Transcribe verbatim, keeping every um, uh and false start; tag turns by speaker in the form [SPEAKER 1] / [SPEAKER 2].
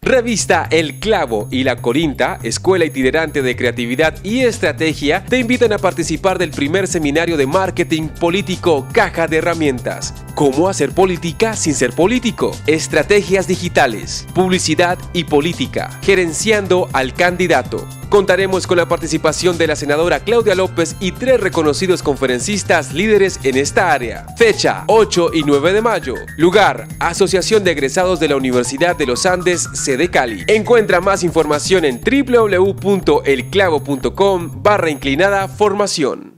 [SPEAKER 1] Revista El Clavo y La Corinta, escuela itinerante de creatividad y estrategia, te invitan a participar del primer seminario de marketing político Caja de Herramientas. ¿Cómo hacer política sin ser político? Estrategias digitales, publicidad y política, gerenciando al candidato. Contaremos con la participación de la senadora Claudia López y tres reconocidos conferencistas líderes en esta área. Fecha: ocho y nueve de mayo. Lugar: Asociación de Egresados de la Universidad de los Andes, sede Cali. Encuentra más información en w w w punto el clavo punto com barra inclinada formación.